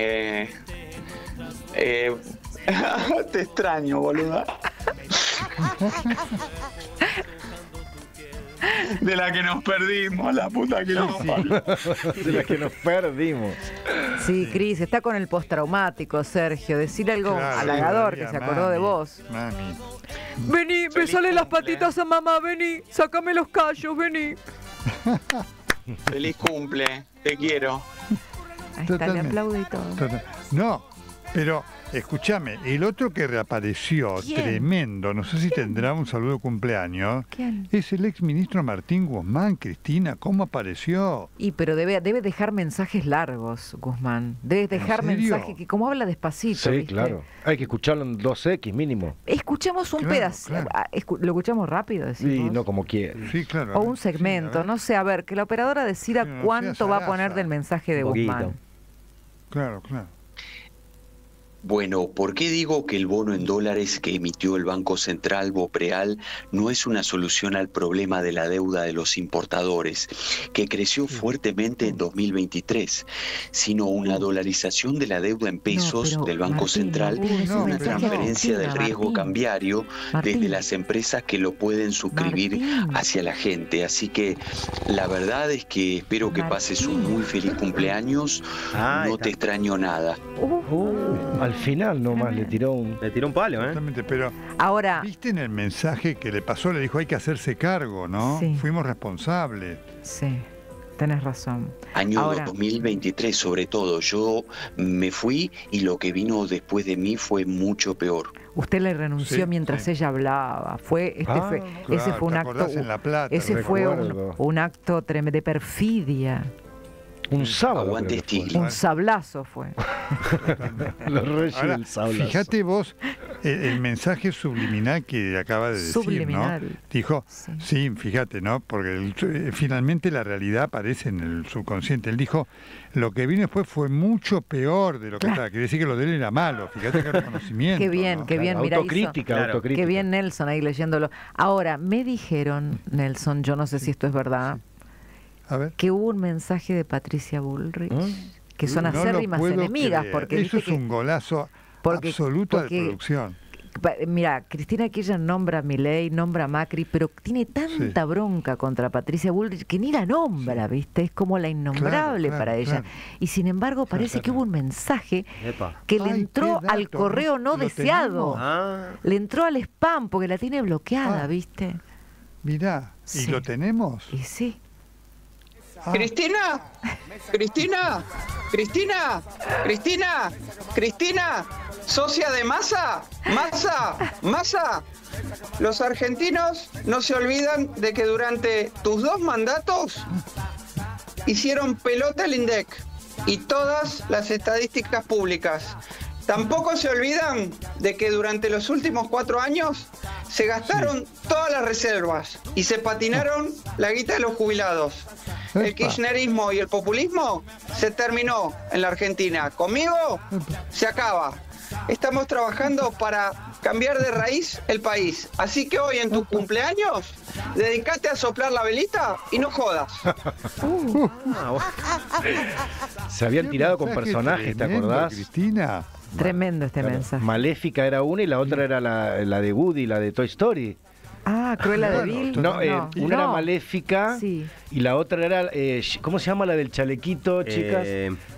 [SPEAKER 9] te extraño, boluda. De la que nos perdimos, la puta que nos parió.
[SPEAKER 6] De la que nos perdimos.
[SPEAKER 2] Sí, Cris, está con el postraumático, Sergio. Decirle algo halagador, que se acordó de vos.
[SPEAKER 1] Mami.
[SPEAKER 2] Vení, besale las patitas a mamá, vení. Sácame los callos, vení.
[SPEAKER 9] Feliz cumple, te quiero.
[SPEAKER 2] Ahí está, le aplaude y todo.
[SPEAKER 1] No, pero escúchame, el otro que reapareció,
[SPEAKER 2] ¿Quién?
[SPEAKER 1] tremendo, no sé si tendrá un saludo de cumpleaños,
[SPEAKER 2] ¿Quién?
[SPEAKER 1] es el exministro Martín Guzmán. Cristina, ¿cómo apareció?
[SPEAKER 2] Pero debe dejar mensajes largos, Guzmán. Debe dejar mensajes que, como habla despacito.
[SPEAKER 6] Sí,
[SPEAKER 2] ¿viste?
[SPEAKER 6] claro. Hay que escucharlo en 2X mínimo.
[SPEAKER 2] Escuchemos un pedazo.
[SPEAKER 1] Claro.
[SPEAKER 2] ¿Lo escuchamos rápido? Decimos?
[SPEAKER 6] Sí, no como quiera.
[SPEAKER 1] Sí, claro.
[SPEAKER 2] O un segmento,
[SPEAKER 1] Sí,
[SPEAKER 2] no sé, a ver, que la operadora decida
[SPEAKER 1] Sí, no
[SPEAKER 2] cuánto
[SPEAKER 1] seas
[SPEAKER 2] va a poner
[SPEAKER 1] zaraza.
[SPEAKER 2] del mensaje de
[SPEAKER 7] Un poquito.
[SPEAKER 2] Guzmán.
[SPEAKER 1] Claro.
[SPEAKER 4] Bueno, ¿por qué digo que el bono en dólares que emitió el Banco Central Bopreal no es una solución al problema de la deuda de los importadores, que creció fuertemente en 2023, sino una dolarización de la deuda en pesos
[SPEAKER 2] pero,
[SPEAKER 4] del Banco
[SPEAKER 2] Martín,
[SPEAKER 4] Central
[SPEAKER 2] Martín,
[SPEAKER 4] y
[SPEAKER 1] no,
[SPEAKER 4] una
[SPEAKER 1] pero
[SPEAKER 4] transferencia
[SPEAKER 2] no,
[SPEAKER 4] del riesgo
[SPEAKER 2] Martín,
[SPEAKER 4] cambiario
[SPEAKER 2] Martín.
[SPEAKER 4] desde las empresas que lo pueden suscribir
[SPEAKER 2] Martín.
[SPEAKER 4] hacia la gente. Así que la verdad es que espero que pases un muy feliz cumpleaños. No te extraño nada.
[SPEAKER 6] Al final nomás le tiró un...
[SPEAKER 7] Le tiró un palo, ¿eh?
[SPEAKER 1] Totalmente, pero
[SPEAKER 2] Ahora,
[SPEAKER 1] viste en el mensaje que le pasó, le dijo hay que hacerse cargo, ¿no?
[SPEAKER 2] Sí.
[SPEAKER 1] Fuimos responsables.
[SPEAKER 2] sí, tenés razón.
[SPEAKER 4] Año
[SPEAKER 2] Ahora,
[SPEAKER 4] 2023 sobre todo, yo me fui y lo que vino después de mí fue mucho peor.
[SPEAKER 2] usted le renunció
[SPEAKER 1] Sí,
[SPEAKER 2] mientras
[SPEAKER 1] sí.
[SPEAKER 2] ella hablaba. Ese
[SPEAKER 1] Claro,
[SPEAKER 2] fue un
[SPEAKER 1] ¿te
[SPEAKER 2] acto.
[SPEAKER 1] acordás en La Plata?
[SPEAKER 2] Ese fue
[SPEAKER 6] Recuerdo.
[SPEAKER 2] un acto de perfidia.
[SPEAKER 6] Un sábado.
[SPEAKER 4] Aguante
[SPEAKER 6] creo que fue.
[SPEAKER 4] Stigler.
[SPEAKER 2] Un sablazo fue.
[SPEAKER 6] Los reyes
[SPEAKER 1] Ahora,
[SPEAKER 6] del sablazo.
[SPEAKER 1] fíjate vos el mensaje subliminal que acaba de decir,
[SPEAKER 2] Subliminal.
[SPEAKER 1] ¿no? Dijo,
[SPEAKER 2] Sí.
[SPEAKER 1] sí, fíjate, ¿no? Porque finalmente la realidad aparece en el subconsciente. Él dijo, lo que vino después fue mucho peor de lo que estaba. Quiere decir que lo de él era malo. Fíjate qué reconocimiento.
[SPEAKER 2] Qué bien,
[SPEAKER 1] ¿no?
[SPEAKER 2] qué bien. Mira,
[SPEAKER 6] Autocrítica,
[SPEAKER 7] Claro.
[SPEAKER 6] autocrítica.
[SPEAKER 2] qué bien Nelson ahí leyéndolo. Ahora, me dijeron, Nelson, yo no sé si esto es verdad,
[SPEAKER 1] A ver.
[SPEAKER 2] que hubo un mensaje de Patricia Bullrich, que son
[SPEAKER 1] No lo
[SPEAKER 2] acérrimas
[SPEAKER 1] puedo
[SPEAKER 2] enemigas,
[SPEAKER 1] creer.
[SPEAKER 2] porque
[SPEAKER 1] eso
[SPEAKER 2] viste
[SPEAKER 1] es un golazo
[SPEAKER 2] porque-
[SPEAKER 1] absoluto
[SPEAKER 2] porque-
[SPEAKER 1] de producción.
[SPEAKER 2] Mira, Cristina Kirchner nombra a Milei, nombra a Macri, pero tiene tanta
[SPEAKER 1] Sí.
[SPEAKER 2] bronca contra Patricia Bullrich que ni la nombra, ¿viste? Es como la innombrable
[SPEAKER 1] Claro,
[SPEAKER 2] para ella.
[SPEAKER 1] claro.
[SPEAKER 2] Y sin embargo parece que hubo un mensaje
[SPEAKER 7] Epa.
[SPEAKER 2] que le
[SPEAKER 1] Ay,
[SPEAKER 2] entró
[SPEAKER 1] qué dato,
[SPEAKER 2] al correo no
[SPEAKER 1] lo
[SPEAKER 2] deseado.
[SPEAKER 1] tenemos.
[SPEAKER 7] Ah,
[SPEAKER 2] Le entró al spam porque la tiene bloqueada,
[SPEAKER 1] Ah.
[SPEAKER 2] ¿viste?
[SPEAKER 1] Mirá,
[SPEAKER 2] Sí.
[SPEAKER 1] ¿y lo tenemos?
[SPEAKER 2] Y sí.
[SPEAKER 1] Ah,
[SPEAKER 3] Cristina, Cristina, Cristina, Cristina, Cristina, socia de Massa, Massa. Los argentinos no se olvidan de que durante tus 2 mandatos hicieron pelota el INDEC y todas las estadísticas públicas. Tampoco se olvidan de que durante los últimos 4 años se gastaron todas las reservas y se patinaron la guita de los jubilados. El
[SPEAKER 1] Epa.
[SPEAKER 3] kirchnerismo y el populismo se terminó en la Argentina. Conmigo se acaba. Estamos trabajando para cambiar de raíz el país. Así que hoy en tus cumpleaños, dedicate a soplar la velita y no jodas.
[SPEAKER 6] Se habían
[SPEAKER 1] qué
[SPEAKER 6] tirado con
[SPEAKER 1] mensaje
[SPEAKER 6] personajes, ¿te
[SPEAKER 1] tremendo,
[SPEAKER 6] acordás?
[SPEAKER 1] Cristina.
[SPEAKER 2] Tremendo este
[SPEAKER 6] Claro.
[SPEAKER 2] mensaje.
[SPEAKER 6] Maléfica era una y la otra era la de Woody, la de Toy Story.
[SPEAKER 2] Ah, Cruella de
[SPEAKER 1] Claro,
[SPEAKER 2] Vil.
[SPEAKER 6] No, una era
[SPEAKER 2] No.
[SPEAKER 6] Maléfica
[SPEAKER 2] Sí.
[SPEAKER 6] y la otra era, ¿cómo se llama la del chalequito, chicas?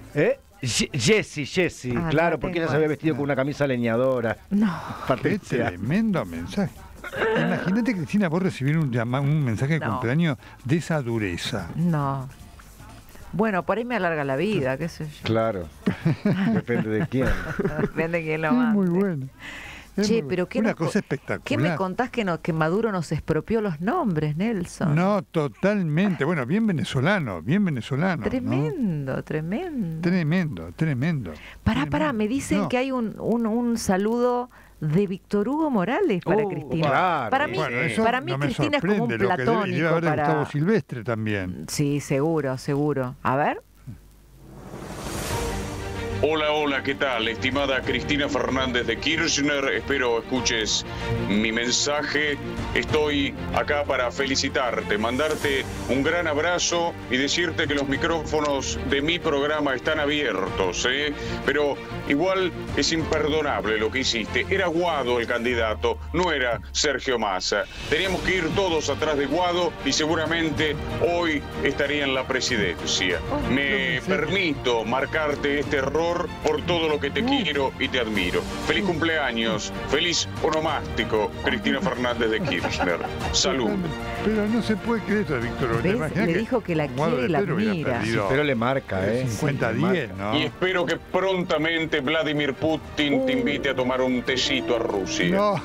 [SPEAKER 6] Jessie,
[SPEAKER 2] Ah,
[SPEAKER 6] claro,
[SPEAKER 2] no
[SPEAKER 6] porque
[SPEAKER 2] tengo
[SPEAKER 6] ella se había
[SPEAKER 2] esa.
[SPEAKER 6] vestido con una camisa leñadora.
[SPEAKER 2] No.
[SPEAKER 1] Qué
[SPEAKER 6] Patricia.
[SPEAKER 1] tremendo mensaje. Imagínate, Cristina, vos recibir un mensaje de
[SPEAKER 2] No.
[SPEAKER 1] cumpleaños de esa dureza.
[SPEAKER 2] No. Bueno, por ahí me alarga la vida, qué sé yo.
[SPEAKER 6] Claro. Depende de quién.
[SPEAKER 2] Depende de quién lo
[SPEAKER 1] Es
[SPEAKER 2] mande.
[SPEAKER 1] muy bueno. Es
[SPEAKER 2] Che,
[SPEAKER 1] muy
[SPEAKER 2] pero
[SPEAKER 1] bueno.
[SPEAKER 2] ¿qué
[SPEAKER 1] Una
[SPEAKER 2] nos co-
[SPEAKER 1] cosa espectacular.
[SPEAKER 2] ¿Qué me contás que Maduro nos expropió los nombres, Nelson?
[SPEAKER 1] No, totalmente. Bueno, bien venezolano, ¿no?
[SPEAKER 2] Tremendo, tremendo.
[SPEAKER 1] Tremendo.
[SPEAKER 2] Pará, me dicen
[SPEAKER 1] No.
[SPEAKER 2] que hay un saludo de Víctor Hugo Morales para Cristina.
[SPEAKER 6] claro.
[SPEAKER 2] Para mí,
[SPEAKER 1] Bueno, eso
[SPEAKER 2] para mí
[SPEAKER 1] no me
[SPEAKER 2] Cristina es como un
[SPEAKER 1] sorprende, lo que debe
[SPEAKER 2] platónico
[SPEAKER 1] haber de
[SPEAKER 2] para...
[SPEAKER 1] Gustavo Silvestre también.
[SPEAKER 2] Sí, seguro. A ver.
[SPEAKER 8] Hola, hola, ¿qué tal? Estimada Cristina Fernández de Kirchner, espero escuches mi mensaje. Estoy acá para felicitarte, mandarte un gran abrazo y decirte que los micrófonos de mi programa están abiertos, ¿eh? Pero igual es imperdonable lo que hiciste. Era Guado el candidato, no era Sergio Massa. Teníamos que ir todos atrás de Guado y seguramente hoy estaría en la presidencia. Me permito marcarte este error por todo lo que te quiero y te admiro. Feliz cumpleaños, feliz onomástico, Cristina Fernández de Kirchner. Salud.
[SPEAKER 1] Pero no se puede creer eso, Víctor.
[SPEAKER 2] Le dijo que la quiere y la admira.
[SPEAKER 6] Sí, pero le marca,
[SPEAKER 1] 50-10, ¿no?
[SPEAKER 8] Y espero que prontamente Vladimir Putin te invite a tomar un tecito a Rusia.
[SPEAKER 1] No.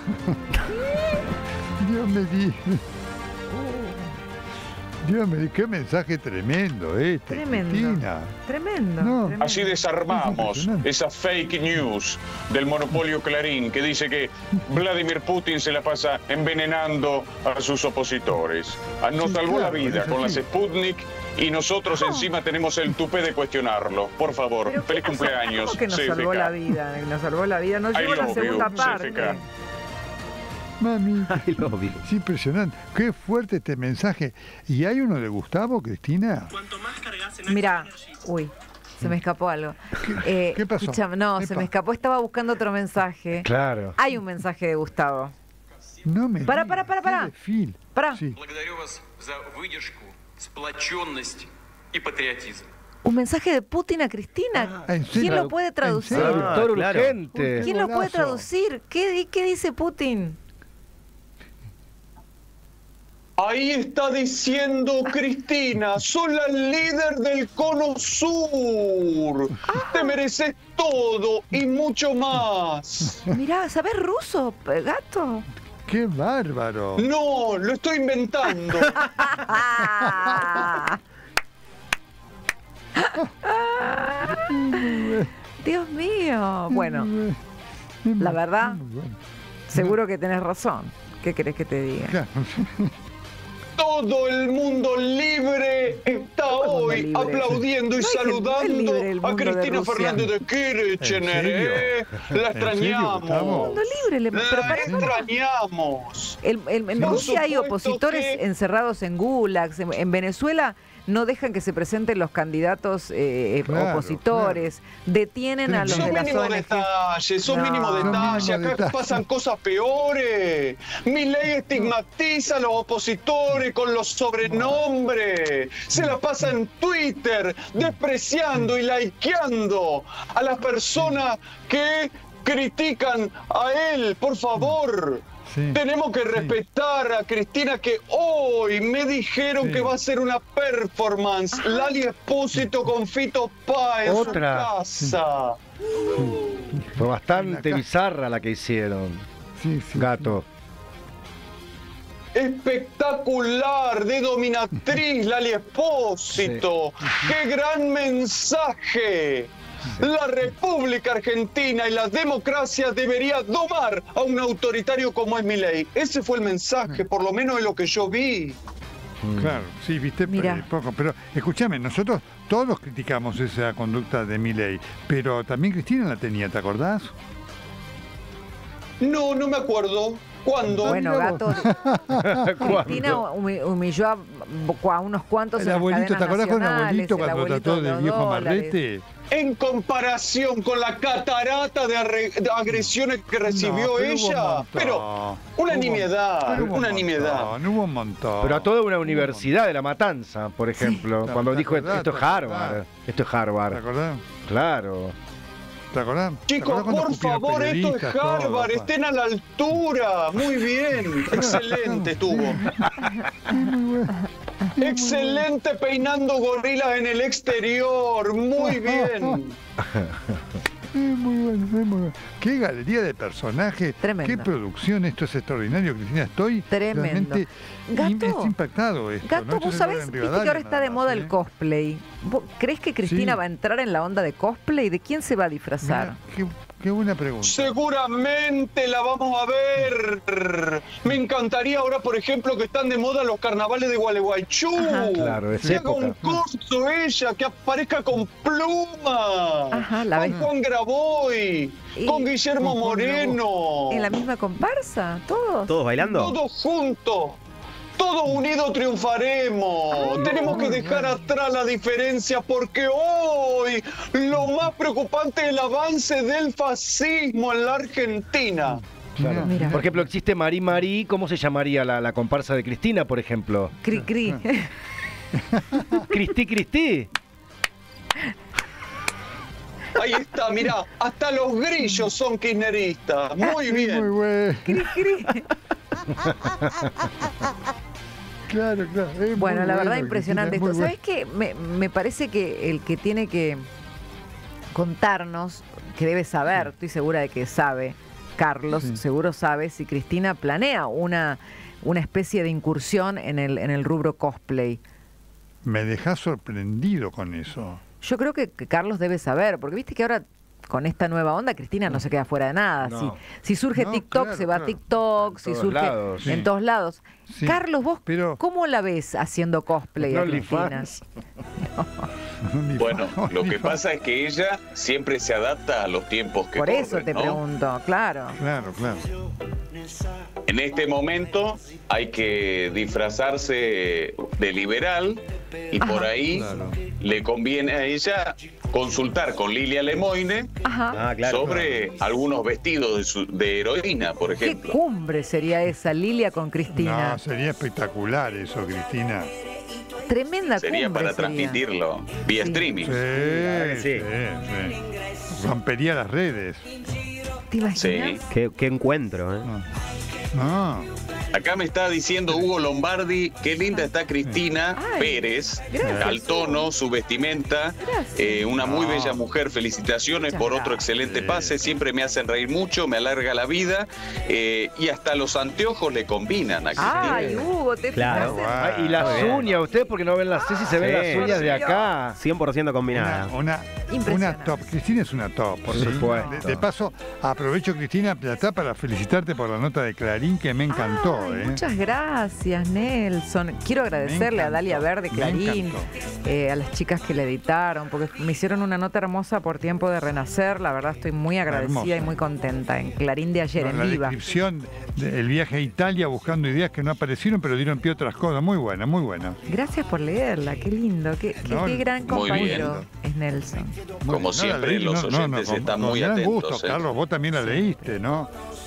[SPEAKER 1] Dios me di. Dios me di, qué mensaje tremendo este,
[SPEAKER 2] Tremendo.
[SPEAKER 1] Cristina.
[SPEAKER 2] Tremendo.
[SPEAKER 1] No.
[SPEAKER 2] Tremendo.
[SPEAKER 8] Así desarmamos esa fake news del monopolio Clarín que dice que Vladimir Putin se la pasa envenenando a sus opositores. Nos salvó la vida con las Sputnik y nosotros encima tenemos el tupé de cuestionarlo. Por favor, feliz cumpleaños.
[SPEAKER 2] ¿Cómo que nos
[SPEAKER 8] CFK.
[SPEAKER 2] salvó la vida? Nos salvó la vida. Nos llegó la segunda parte.
[SPEAKER 8] CFK.
[SPEAKER 1] Mami, es impresionante. Qué fuerte este mensaje. ¿Y hay uno de Gustavo, Cristina?
[SPEAKER 2] Mira, uy, se me escapó algo.
[SPEAKER 1] ¿Qué pasó?
[SPEAKER 2] Escuchame, no, se me escapó, estaba buscando otro mensaje.
[SPEAKER 6] Claro.
[SPEAKER 2] Hay un mensaje de Gustavo.
[SPEAKER 1] No me
[SPEAKER 2] Para.
[SPEAKER 1] digas,
[SPEAKER 2] Para.
[SPEAKER 1] qué desfile. Sí.
[SPEAKER 2] Un mensaje de Putin a Cristina.
[SPEAKER 1] ¿en serio?
[SPEAKER 2] ¿Quién lo puede traducir?
[SPEAKER 6] Traductor urgente.
[SPEAKER 2] ¿Quién lo puede
[SPEAKER 1] Golazo.
[SPEAKER 2] traducir? ¿Qué dice Putin?
[SPEAKER 5] Ahí está diciendo Cristina, sos la líder del Cono Sur. Te mereces todo y mucho más.
[SPEAKER 2] Mirá, ¿sabés ruso, gato?
[SPEAKER 1] ¡Qué bárbaro!
[SPEAKER 5] No, lo estoy inventando.
[SPEAKER 2] Dios mío. Bueno, la verdad, seguro que tenés razón. ¿Qué querés que te diga?
[SPEAKER 1] Claro.
[SPEAKER 5] Todo el mundo libre está hoy
[SPEAKER 2] libre.
[SPEAKER 5] aplaudiendo y
[SPEAKER 2] No hay libre
[SPEAKER 5] saludando
[SPEAKER 2] el
[SPEAKER 5] a
[SPEAKER 2] mundo de
[SPEAKER 5] Cristina
[SPEAKER 2] Rusia.
[SPEAKER 5] Fernández de
[SPEAKER 1] ¿En
[SPEAKER 5] Kirchner.
[SPEAKER 1] serio?
[SPEAKER 5] La
[SPEAKER 1] ¿En serio,
[SPEAKER 5] extrañamos.
[SPEAKER 1] Gustavo?
[SPEAKER 2] Mundo libre, pero
[SPEAKER 5] La
[SPEAKER 2] para
[SPEAKER 5] extrañamos.
[SPEAKER 2] En
[SPEAKER 5] Por
[SPEAKER 2] Rusia hay
[SPEAKER 5] supuesto
[SPEAKER 2] opositores
[SPEAKER 5] que-
[SPEAKER 2] encerrados en gulags. En Venezuela no dejan que se presenten los candidatos
[SPEAKER 1] Claro,
[SPEAKER 2] opositores. Detienen a los
[SPEAKER 5] Son
[SPEAKER 2] de las
[SPEAKER 5] mínimos
[SPEAKER 2] ONG.
[SPEAKER 5] detalles, son
[SPEAKER 2] No.
[SPEAKER 5] mínimos
[SPEAKER 2] Son
[SPEAKER 5] detalles.
[SPEAKER 1] mínimos
[SPEAKER 5] Acá
[SPEAKER 1] detalles.
[SPEAKER 5] pasan cosas peores. Mi ley estigmatiza a los opositores con los sobrenombres. Se la pasa en Twitter despreciando y likeando a las personas que critican a él. Por favor.
[SPEAKER 1] Sí,
[SPEAKER 5] Tenemos que respetar a Cristina, que hoy me dijeron
[SPEAKER 1] Sí.
[SPEAKER 5] que va a ser una performance. Lali Espósito con Fito Páez en
[SPEAKER 6] Otra.
[SPEAKER 5] su casa.
[SPEAKER 6] Fue bastante bizarra la que hicieron.
[SPEAKER 1] Sí,
[SPEAKER 6] Gato.
[SPEAKER 5] Espectacular, de dominatriz Lali Espósito. ¡Qué gran mensaje! La República Argentina y la democracia debería domar a un autoritario como es Milei. Ese fue el mensaje, por lo menos de lo que yo vi.
[SPEAKER 1] Claro, sí, viste,
[SPEAKER 2] Mirá.
[SPEAKER 1] poco. Pero escúchame, nosotros todos criticamos esa conducta de Milei, pero también Cristina la tenía, ¿te acordás?
[SPEAKER 5] No, no me acuerdo. ¿Cuándo?
[SPEAKER 2] Bueno, gato, Cristina humilló a unos cuantos
[SPEAKER 1] El
[SPEAKER 2] en las
[SPEAKER 1] abuelito, ¿te
[SPEAKER 2] cadenas
[SPEAKER 1] acordás con el
[SPEAKER 2] nacionales,
[SPEAKER 1] abuelito
[SPEAKER 2] el
[SPEAKER 1] cuando
[SPEAKER 2] abuelito
[SPEAKER 1] trató
[SPEAKER 2] de
[SPEAKER 1] del
[SPEAKER 2] los
[SPEAKER 1] viejo
[SPEAKER 2] dólares.
[SPEAKER 1] Marrete?
[SPEAKER 5] En comparación con la catarata de agresiones que recibió
[SPEAKER 1] No, pero hubo un
[SPEAKER 5] ella.
[SPEAKER 1] montón.
[SPEAKER 5] Pero una nimiedad,
[SPEAKER 1] Pero hubo
[SPEAKER 5] una
[SPEAKER 1] un
[SPEAKER 5] nimiedad.
[SPEAKER 1] montón, hubo un montón.
[SPEAKER 6] Pero a toda una universidad de La Matanza, por ejemplo, cuando
[SPEAKER 1] ¿Te
[SPEAKER 6] dijo
[SPEAKER 1] acordás?
[SPEAKER 6] esto es
[SPEAKER 1] ¿Te acordás?
[SPEAKER 6] Harvard. Esto es
[SPEAKER 1] ¿Te
[SPEAKER 6] Harvard.
[SPEAKER 1] acordás?
[SPEAKER 6] Claro.
[SPEAKER 1] ¿Te acordás? ¿Te
[SPEAKER 5] Chicos,
[SPEAKER 1] acordás cuando
[SPEAKER 5] por
[SPEAKER 1] escupían
[SPEAKER 5] favor, esto es
[SPEAKER 1] periodistas, todo,
[SPEAKER 5] Harvard,
[SPEAKER 1] papá?
[SPEAKER 5] estén a la altura. Muy bien, excelente estuvo. Excelente peinando gorilas en el exterior, muy bien.
[SPEAKER 1] Es muy bueno, es muy bueno. Qué galería de personajes,
[SPEAKER 2] Tremendo.
[SPEAKER 1] qué producción, esto es extraordinario, Cristina. Estoy
[SPEAKER 2] Tremendo.
[SPEAKER 1] realmente
[SPEAKER 2] Gato,
[SPEAKER 1] es impactado esto.
[SPEAKER 2] Gato,
[SPEAKER 1] ¿no? Esto
[SPEAKER 2] vos
[SPEAKER 1] se
[SPEAKER 2] sabés,
[SPEAKER 1] logra en
[SPEAKER 2] viste que
[SPEAKER 1] Rivadavia
[SPEAKER 2] ahora está
[SPEAKER 1] nada
[SPEAKER 2] de
[SPEAKER 1] más,
[SPEAKER 2] moda
[SPEAKER 1] ¿eh?
[SPEAKER 2] el cosplay. ¿Vos ¿Crees que Cristina
[SPEAKER 1] Sí.
[SPEAKER 2] va a entrar en la onda de cosplay? ¿De quién se va a disfrazar?
[SPEAKER 1] Mirá, qué buena pregunta.
[SPEAKER 8] Seguramente la vamos a ver. Me encantaría ahora, por ejemplo, que están de moda los carnavales de Gualeguaychú.
[SPEAKER 6] Claro, es
[SPEAKER 8] que haga
[SPEAKER 6] época.
[SPEAKER 8] un curso ella, que aparezca con Pluma, con Juan Graboy, con Guillermo Moreno.
[SPEAKER 2] ¿En la misma comparsa? ¿Todos?
[SPEAKER 7] ¿Todos bailando?
[SPEAKER 8] Todos juntos. Todos unidos triunfaremos. Tenemos que dejar atrás la diferencia porque hoy lo más preocupante es el avance del fascismo en la Argentina.
[SPEAKER 6] Claro. Por ejemplo, existe Marí Marí, ¿cómo se llamaría la comparsa de Cristina, por ejemplo?
[SPEAKER 2] Cri Cri.
[SPEAKER 6] Cristi Cristi.
[SPEAKER 8] Ahí está, mirá, hasta los grillos son kirchneristas. Muy bien.
[SPEAKER 1] Muy bueno.
[SPEAKER 2] Cri Cri.
[SPEAKER 1] Claro.
[SPEAKER 2] Bueno, la verdad
[SPEAKER 1] Cristina,
[SPEAKER 2] impresionante
[SPEAKER 1] es muy
[SPEAKER 2] esto. ¿Sabes qué? Me parece que el que tiene que contarnos, que debe saber, estoy segura de que sabe, Carlos, seguro sabe si Cristina planea una especie de incursión en el rubro cosplay.
[SPEAKER 1] Me dejás sorprendido con eso.
[SPEAKER 2] Yo creo que Carlos debe saber, porque viste que ahora con esta nueva onda Cristina no se queda fuera de nada.
[SPEAKER 6] No.
[SPEAKER 2] Si surge TikTok, se va a TikTok, si surge en todos lados.
[SPEAKER 1] Sí.
[SPEAKER 2] Carlos, vos, ¿cómo la ves haciendo cosplay a Cristina?
[SPEAKER 5] Bueno, lo que pasa es que ella siempre se adapta a los tiempos que corren,
[SPEAKER 2] Por eso te
[SPEAKER 5] ¿no?
[SPEAKER 2] pregunto, claro.
[SPEAKER 1] Claro.
[SPEAKER 5] En este momento hay que disfrazarse de liberal y por ahí le conviene a ella consultar con Lilia Lemoine sobre algunos vestidos de heroína, por ejemplo.
[SPEAKER 2] ¿Qué cumbre sería esa, Lilia con Cristina?
[SPEAKER 1] No, sería espectacular eso, Cristina.
[SPEAKER 2] Tremenda
[SPEAKER 5] Sería
[SPEAKER 2] cumbre
[SPEAKER 5] para transmitirlo vía streaming.
[SPEAKER 1] Sí. Rompería las redes.
[SPEAKER 2] ¿Te imaginas?
[SPEAKER 7] Sí. Qué encuentro, ¿eh?
[SPEAKER 1] No.
[SPEAKER 5] Acá me está diciendo Hugo Lombardi, qué linda está Cristina Pérez, al tono, su vestimenta, una muy bella mujer, felicitaciones por otro excelente pase, siempre me hacen reír mucho, me alarga la vida, y hasta los anteojos le combinan a Cristina.
[SPEAKER 2] Ay, Hugo, te
[SPEAKER 7] Claro.
[SPEAKER 2] fijas
[SPEAKER 6] Y las uñas, ustedes porque no ven las si se ven las uñas de acá.
[SPEAKER 7] 100% combinada.
[SPEAKER 1] Una top. Cristina es una top.
[SPEAKER 6] Por supuesto.
[SPEAKER 1] De paso, aprovecho, Cristina, para felicitarte por la nota de Clarín que me encantó.
[SPEAKER 2] Muchas gracias, Nelson. Quiero agradecerle a Dalia Verde, Clarín, a las chicas que le editaron, porque me hicieron una nota hermosa por Tiempo de Renacer. La verdad estoy muy agradecida y muy contenta. En Clarín de ayer, en viva.
[SPEAKER 1] La descripción del viaje a Italia buscando ideas que no aparecieron, pero dieron pie a otras cosas. Muy buena, muy buena.
[SPEAKER 2] Gracias por leerla, qué lindo. Qué gran compañero es Nelson.
[SPEAKER 5] Como siempre, los oyentes están muy atentos.
[SPEAKER 1] Gusto, Carlos, vos también la leíste, ¿no?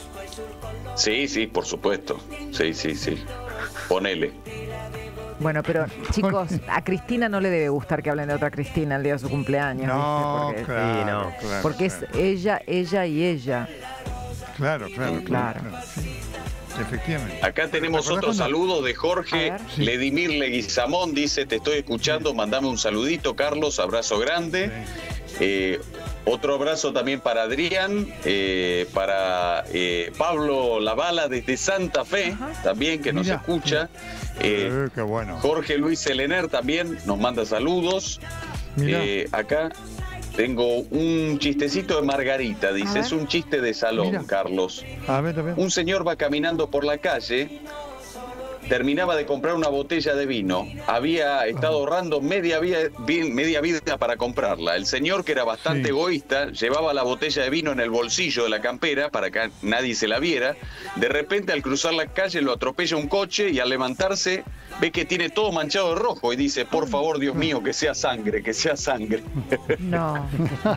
[SPEAKER 5] Sí, por supuesto. Sí. Ponele.
[SPEAKER 2] Bueno, pero chicos, a Cristina no le debe gustar que hablen de otra Cristina el día de su cumpleaños.
[SPEAKER 1] No,
[SPEAKER 2] ¿viste?
[SPEAKER 1] claro,
[SPEAKER 2] porque es ella y ella.
[SPEAKER 1] Claro.
[SPEAKER 2] Sí.
[SPEAKER 1] Efectivamente.
[SPEAKER 5] Acá tenemos otro saludo de Jorge Ledimir Leguizamón, dice, te estoy escuchando, mandame un saludito, Carlos, abrazo grande. Otro abrazo también para Adrián, para Pablo Lavala desde Santa Fe, también que nos escucha.
[SPEAKER 1] Qué bueno.
[SPEAKER 5] Jorge Luis Selener también nos manda saludos. Acá tengo un chistecito de Margarita, dice, es un chiste de salón, Carlos.
[SPEAKER 1] A ver.
[SPEAKER 5] Un señor va caminando por la calle, terminaba de comprar una botella de vino, había estado ahorrando media vida para comprarla. El señor, que era bastante egoísta, llevaba la botella de vino en el bolsillo de la campera para que nadie se la viera. De repente, al cruzar la calle, lo atropella un coche y al levantarse ve que tiene todo manchado de rojo y dice, por favor, Dios mío, que sea sangre, que sea sangre.
[SPEAKER 2] No.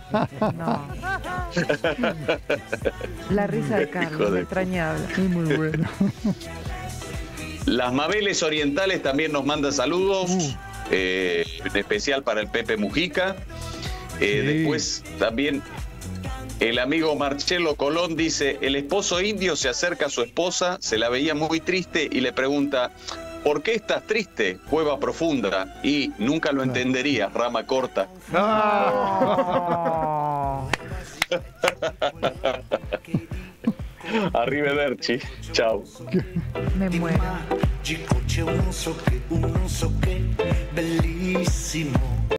[SPEAKER 2] La risa de Carlos, entrañable.
[SPEAKER 1] Es muy bueno.
[SPEAKER 5] Las Mabeles Orientales también nos mandan saludos, en especial para el Pepe Mujica. Después también el amigo Marcelo Colón dice, el esposo indio se acerca a su esposa, se la veía muy triste y le pregunta, ¿por qué estás triste? Cueva profunda. Y nunca lo entendería, rama corta. Arrivederci, ciao.
[SPEAKER 2] Me muero.
[SPEAKER 10] C'è un non so che, bellissimo.